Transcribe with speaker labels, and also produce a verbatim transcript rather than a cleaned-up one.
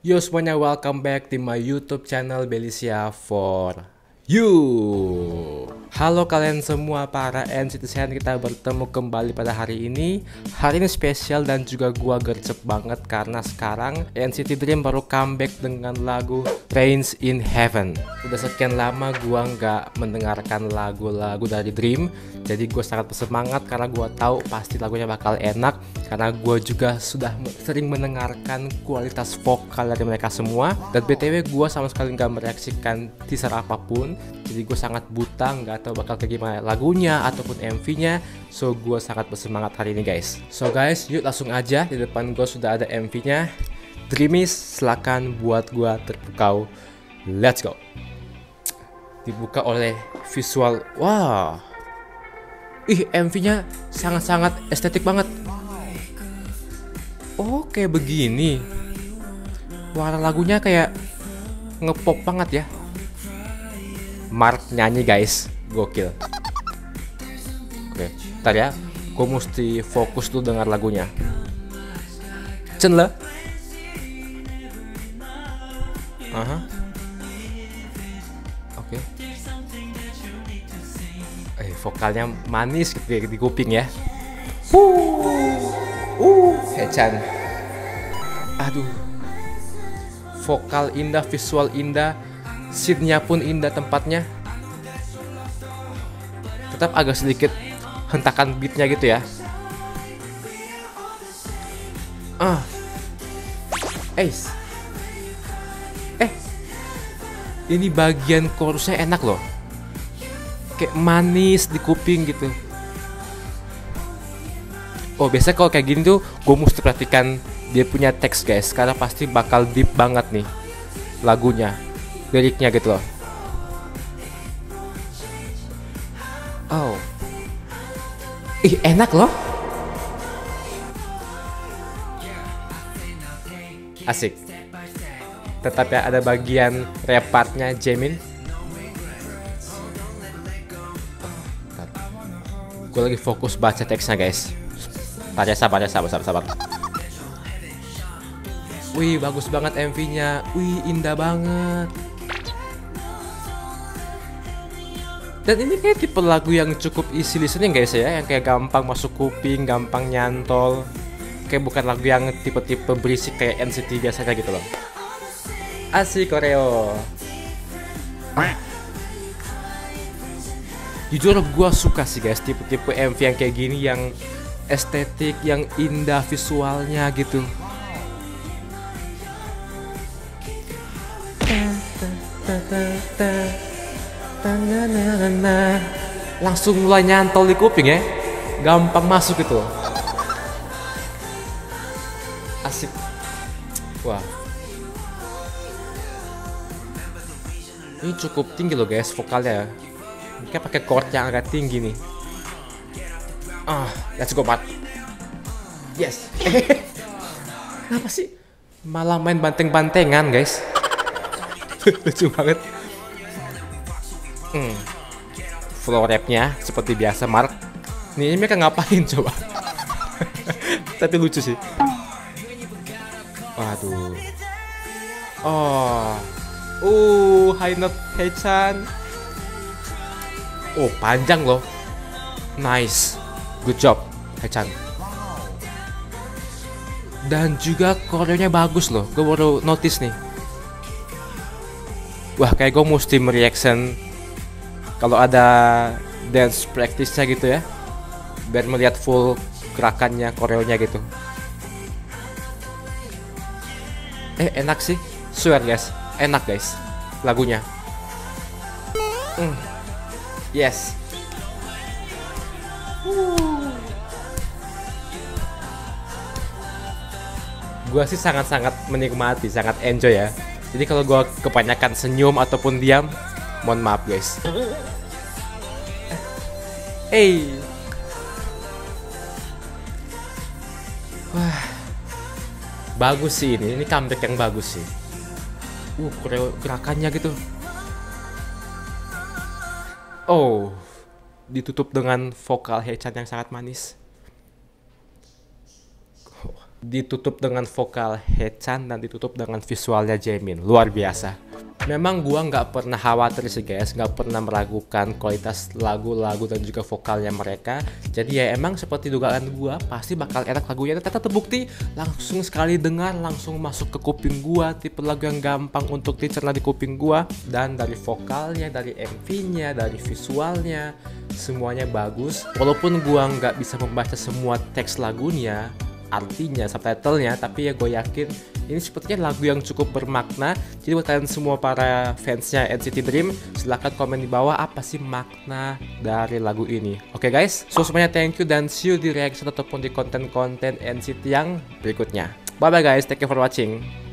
Speaker 1: Yo semuanya, welcome back to my YouTube channel Belisia for you. Halo kalian semua para N C T fan, kita bertemu kembali pada hari ini. Hari ini spesial dan juga gua gercep banget karena sekarang N C T Dream baru comeback dengan lagu Trains in Heaven. Udah sekian lama gua nggak mendengarkan lagu-lagu dari Dream, jadi gue sangat bersemangat karena gue tahu pasti lagunya bakal enak. Karena gue juga sudah sering mendengarkan kualitas vokal dari mereka semua. Dan B T W gue sama sekali nggak mereaksikan teaser apapun, jadi gue sangat buta, nggak tahu bakal kayak gimana lagunya ataupun M V-nya. So gue sangat bersemangat hari ini guys. So guys, yuk langsung aja, di depan gue sudah ada M V-nya. Dreamies, silakan buat gue terpukau. Let's go. Dibuka oleh visual, wah. Ih, M V-nya sangat-sangat estetik banget. Oh, kayak begini. Warna lagunya kayak ngepop banget ya. Mark nyanyi guys, gokil. Oke, ntar ya, gue mesti fokus dulu dengar lagunya. Cen lah. Aha. Oke. Eh, vokalnya manis gitu di kuping ya. Uh, uh, Haechan. Aduh. Vokal indah, visual indah, scene-nya pun indah tempatnya. Tetap agak sedikit hentakan beatnya gitu ya. Ah. Ace. Eh. Ini bagian chorusnya enak loh. Kayak manis di kuping gitu. Oh, biasanya kalau kayak gini tuh gue mesti perhatikan dia punya teks guys, karena pasti bakal deep banget nih lagunya, liriknya gitu loh. Oh, ih enak loh, asik. Tetap ya ada bagian rap partnya Jamin. Gue lagi fokus baca teksnya guys. Pada sabar, sabar, sabar, sabar. Wih, bagus banget M V-nya. Wih, indah banget. Dan ini kayak tipe lagu yang cukup easy listening guys ya, yang kayak gampang masuk kuping, gampang nyantol. Kayak bukan lagu yang tipe-tipe berisik kayak N C T biasanya gitu loh. Asik koreo. Jujur gue suka sih guys tipe-tipe M V yang kayak gini, yang estetik, yang indah visualnya gitu. Langsung mulai nyantol di kuping ya, gampang masuk gitu. Asik. Wah, ini cukup tinggi loh guys vokalnya. Kayak pakai chord yang agak tinggi nih. Ah, let's go Pat. Yes. Kenapa sih malah main banteng-bantengan guys? Lucu banget. Hmm. Flow rapnya seperti biasa Mark. Nih mereka ngapain coba? Tapi lucu sih. Waduh. Oh. Uh, high note Haechan. Oh, panjang loh. Nice. Good job, Haechan. Dan juga koreonya bagus loh. Gue baru notice nih. Wah, kayak gue mesti mereaction kalau ada dance practice-nya gitu ya, biar melihat full gerakannya, koreonya gitu. Eh, enak sih. Swear guys, enak guys lagunya. Mm. Yes. Uh. Gua sih sangat-sangat menikmati, sangat enjoy ya. Jadi kalau gua kebanyakan senyum ataupun diam, mohon maaf guys. Hey. Wah. Bagus sih ini, ini comeback yang bagus sih. Uh, koreo gerakannya gitu. Oh, ditutup dengan vokal Haechan yang sangat manis. Oh, ditutup dengan vokal Haechan dan ditutup dengan visualnya Jaemin. Luar biasa. Memang gua nggak pernah khawatir sih guys, nggak pernah meragukan kualitas lagu-lagu dan juga vokalnya mereka. Jadi ya emang seperti dugaan gua, pasti bakal enak lagunya. Ternyata terbukti langsung sekali dengar, langsung masuk ke kuping gua. Tipe lagu yang gampang untuk dicerna di kuping gua. Dan dari vokalnya, dari M V-nya, dari visualnya, semuanya bagus. Walaupun gua nggak bisa membaca semua teks lagunya, artinya, subtitlenya, tapi ya gue yakin ini sepertinya lagu yang cukup bermakna. Jadi buat kalian semua para fansnya N C T Dream, silahkan komen di bawah apa sih makna dari lagu ini. Oke okay guys, so semuanya thank you dan see you di reaction ataupun di konten-konten N C T yang berikutnya. Bye bye guys, thank you for watching.